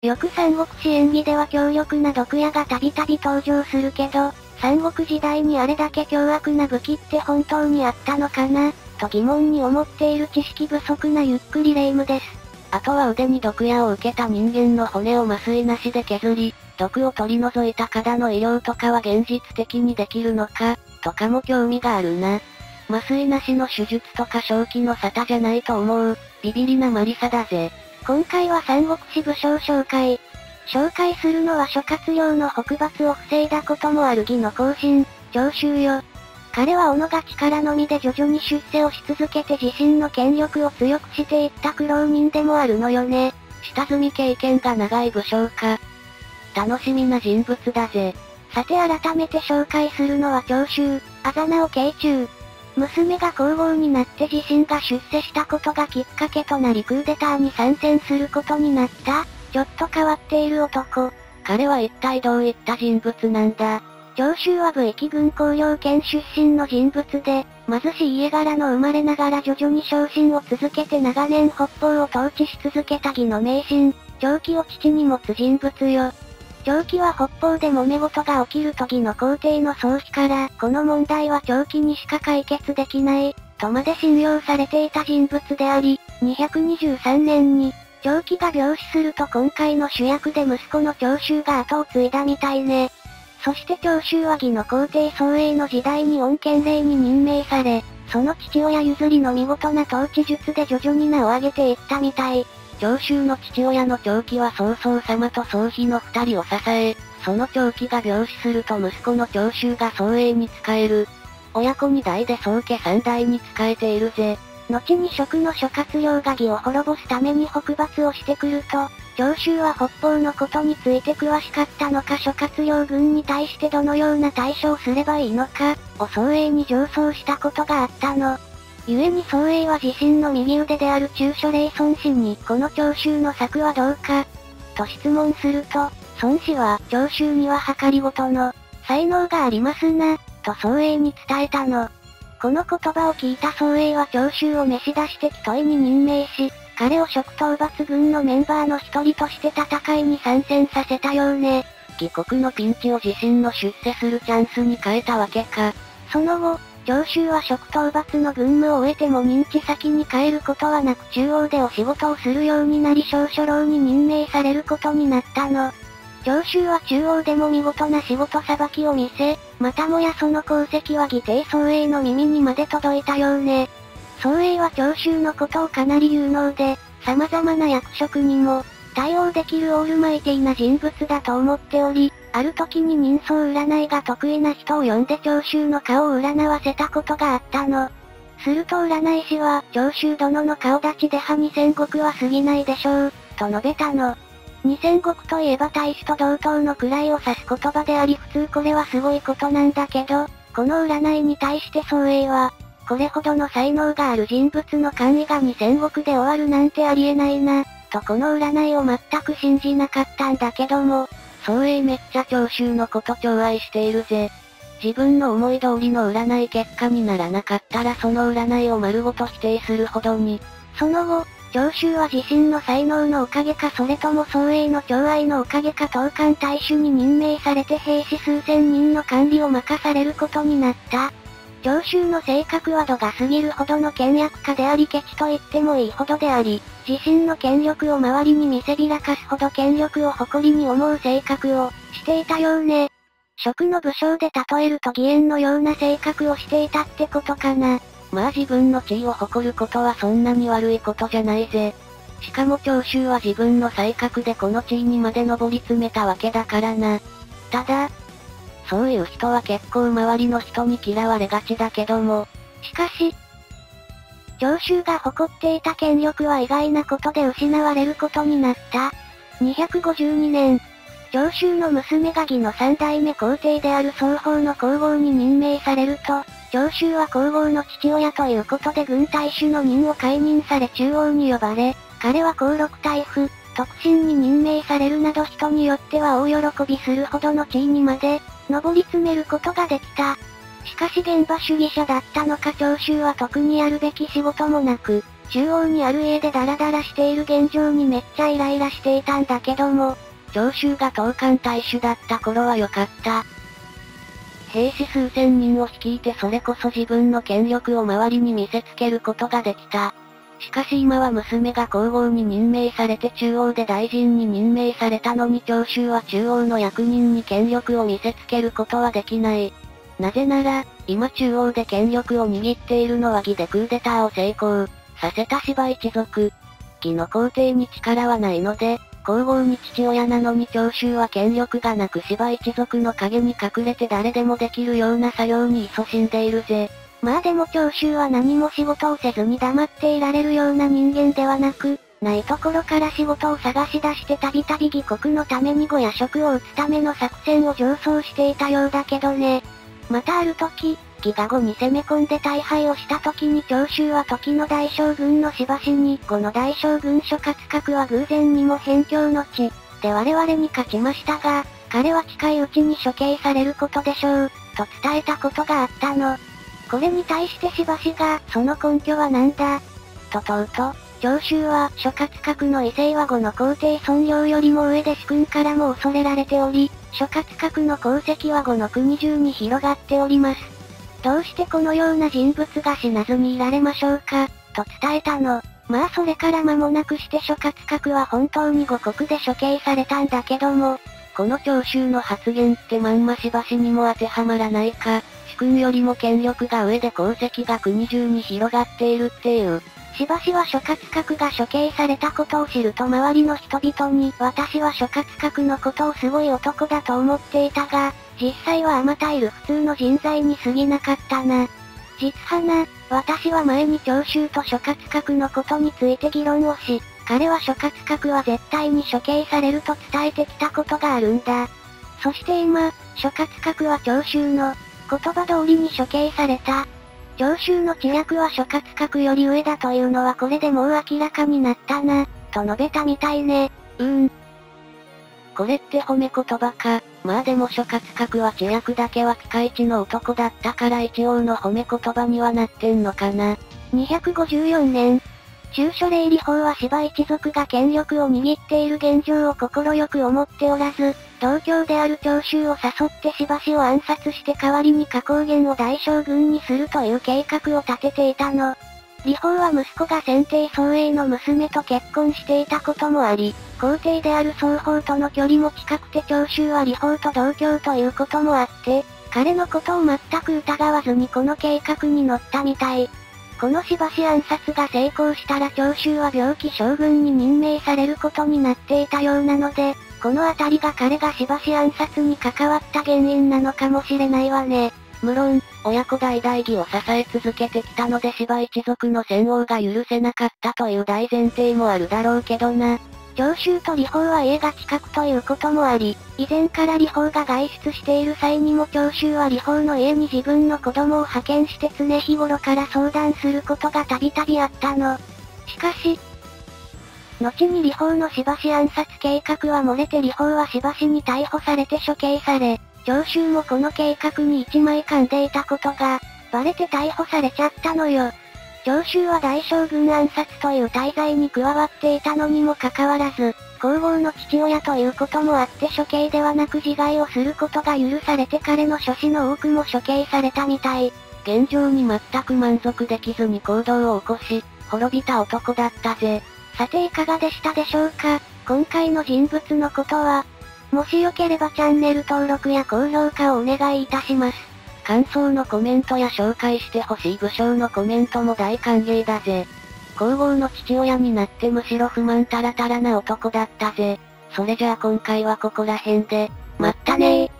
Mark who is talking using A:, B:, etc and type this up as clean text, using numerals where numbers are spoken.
A: よく三国志演義では強力な毒矢がたびたび登場するけど、三国時代にあれだけ凶悪な武器って本当にあったのかな、と疑問に思っている知識不足なゆっくりレ夢ムです。
B: あとは腕に毒矢を受けた人間の骨を麻酔なしで削り、毒を取り除いた体の医療とかは現実的にできるのか、とかも興味があるな。麻酔なしの手術とか正気の沙汰じゃないと思う。ビビりなマリサだぜ。
A: 今回は三国志武将紹介。紹介するのは諸葛亮の北伐を防いだこともある義の行進、長州よ。彼は己が力のみで徐々に出世をし続けて自身の権力を強くしていった苦労人でもあるのよね。
B: 下積み経験が長い武将か。楽しみな人物だぜ。
A: さて改めて紹介するのは長州、あざなを慶中。娘が皇后になって自身が出世したことがきっかけとなりクーデターに参戦することになった、ちょっと変わっている男。
B: 彼は一体どういった人物なんだ。
A: 長州は武域軍公領県出身の人物で、貧しい家柄の生まれながら徐々に昇進を続けて長年北方を統治し続けた義の名臣、長貴を父に持つ人物よ。長貴は北方で揉め事が起きると義の皇帝の宗妃から、この問題は長貴にしか解決できない、とまで信用されていた人物であり、223年に、長貴が病死すると今回の主役で息子の長州が後を継いだみたいね。そして長州は義の皇帝宗永の時代に恩恵令に任命され、その父親譲りの見事な統治術で徐々に名を上げていったみたい。
B: 長州の父親の長貴は曹操様と宗妃の二人を支え、その長貴が病死すると息子の長州が宗永に仕える。親子二代で宗家三代に仕えているぜ。
A: 後に職の諸葛亮が義を滅ぼすために北伐をしてくると、長州は北方のことについて詳しかったのか諸葛亮軍に対してどのような対処をすればいいのか、を宗永に上奏したことがあったの。故に宗永は自身の右腕である中書令孫子にこの長州の策はどうか、と質問すると、孫子は長州には計りごとの才能がありますな、と宗永に伝えたの。この言葉を聞いた宗永は長州を召し出して木問に任命し、彼を蜀討伐軍のメンバーの一人として戦いに参戦させたようね。
B: 義国のピンチを自身の出世するチャンスに変えたわけか。
A: その後、長州は蜀討伐の軍務を終えても認知先に帰ることはなく中央でお仕事をするようになり少書楼に任命されることになったの。長州は中央でも見事な仕事さばきを見せ、またもやその功績は義帝宗永の耳にまで届いたようね。宗永は長州のことをかなり有能で、様々な役職にも対応できるオールマイティな人物だと思っており、ある時に人相占いが得意な人を呼んで長州の顔を占わせたことがあったの。すると占い師は、長州殿の顔立ちで歯2000石は過ぎないでしょう、と述べたの。2000石といえば大使と同等の位を指す言葉であり普通これはすごいことなんだけど、この占いに対して宗永は、これほどの才能がある人物の官位が2000石で終わるなんてありえないな、とこの占いを全く信じなかったんだけども、
B: 宗永めっちゃ長州のこと寵愛しているぜ。自分の思い通りの占い結果にならなかったらその占いを丸ごと否定するほどに。
A: その後、長州は自身の才能のおかげかそれとも宗永の寵愛のおかげか東漢大守に任命されて兵士数千人の管理を任されることになった。長州の性格は度が過ぎるほどの倹約家でありケチと言ってもいいほどであり、自身の権力を周りに見せびらかすほど権力を誇りに思う性格をしていたようね。蜀の武将で例えると義援のような性格をしていたってことかな。
B: まあ自分の地位を誇ることはそんなに悪いことじゃないぜ。しかも長州は自分の才覚でこの地位にまで上り詰めたわけだからな。ただ、そういう人は結構周りの人に嫌われがちだけども。
A: しかし、長州が誇っていた権力は意外なことで失われることになった。252年、長州の娘が義の三代目皇帝である双方の皇后に任命されると、長州は皇后の父親ということで軍隊主の任を解任され中央に呼ばれ、彼は皇禄大夫、特進に任命されるなど人によっては大喜びするほどの地位にまで、上り詰めることができた。しかし現場主義者だったのか長州は特にやるべき仕事もなく、 中央にある家でダラダラしている現状にめっちゃイライラしていたんだけども、
B: 長州が東艦大主だった頃は良かった。兵士数千人を率いてそれこそ自分の権力を周りに見せつけることができた。しかし今は娘が皇后に任命されて中央で大臣に任命されたのに長州は中央の役人に権力を見せつけることはできない。なぜなら、今中央で権力を握っているのは義でクーデターを成功させた芝一族。義の皇帝に力はないので、皇后に父親なのに長州は権力がなく芝一族の陰に隠れて誰でもできるような作業に勤しんでいるぜ。
A: まあでも長州は何も仕事をせずに黙っていられるような人間ではなく、ないところから仕事を探し出してたびたび義国のために呉や職を打つための作戦を上奏していたようだけどね。またある時、義が呉に攻め込んで大敗をした時に長州は時の大将軍の柴氏に、呉の大将軍諸葛閣は偶然にも辺境の地で我々に勝ちましたが、彼は近いうちに処刑されることでしょう、と伝えたことがあったの。これに対して柴氏が、その根拠は何だと問うと、長州は諸葛閣の威勢は呉の皇帝孫領よりも上で主君からも恐れられており、諸葛閣の功績は呉の国中に広がっております。どうしてこのような人物が死なずにいられましょうか、と伝えたの。まあそれから間もなくして諸葛閣は本当に呉国で処刑されたんだけども、
B: この長州の発言ってまんま柴氏にも当てはまらないか。主君よりも権力が上で功績が国中に広がっているっていう。
A: 柴氏は諸葛閣が処刑されたことを知ると周りの人々に、私は諸葛閣のことをすごい男だと思っていたが、実際はあまたいる普通の人材に過ぎなかったな。実はな、私は前に長州と諸葛閣のことについて議論をし、彼は諸葛閣は絶対に処刑されると伝えてきたことがあるんだ。そして今、諸葛閣は長州の言葉通りに処刑された。長州の知略は諸葛閣より上だというのはこれでもう明らかになったな、と述べたみたいね。
B: これって褒め言葉か。まあでも諸葛閣は知略だけはピカイチの男だったから一応の褒め言葉にはなってんのかな。
A: 254年。中書令理法は芝一族が権力を握っている現状を快く思っておらず、同郷である長州を誘って柴氏を暗殺して代わりに花崗岩を大将軍にするという計画を立てていたの。理法は息子が先帝宗永の娘と結婚していたこともあり、皇帝である双方との距離も近くて長州は理法と同郷ということもあって、彼のことを全く疑わずにこの計画に乗ったみたい。この柴氏暗殺が成功したら長州は病気将軍に任命されることになっていたようなので、このあたりが彼が柴氏暗殺に関わった原因なのかもしれないわね。
B: 無論、親子代々義を支え続けてきたので柴一族の戦王が許せなかったという大前提もあるだろうけどな。
A: 長州と理法は家が近くということもあり、以前から理法が外出している際にも長州は理法の家に自分の子供を派遣して常日頃から相談することがたびたびあったの。しかし、後に理法の柴氏暗殺計画は漏れて理法は柴氏に逮捕されて処刑され、長州もこの計画に一枚噛んでいたことが、バレて逮捕されちゃったのよ。長州は大将軍暗殺という大罪に加わっていたのにもかかわらず、皇后の父親ということもあって処刑ではなく自害をすることが許されて彼の諸子の多くも処刑されたみたい。
B: 現状に全く満足できずに行動を起こし、滅びた男だったぜ。
A: さていかがでしたでしょうか。今回の人物のことは、もしよければチャンネル登録や高評価をお願いいたします。
B: 感想のコメントや紹介してほしい武将のコメントも大歓迎だぜ。皇后の父親になってむしろ不満たらたらな男だったぜ。それじゃあ今回はここら辺で、まったねー。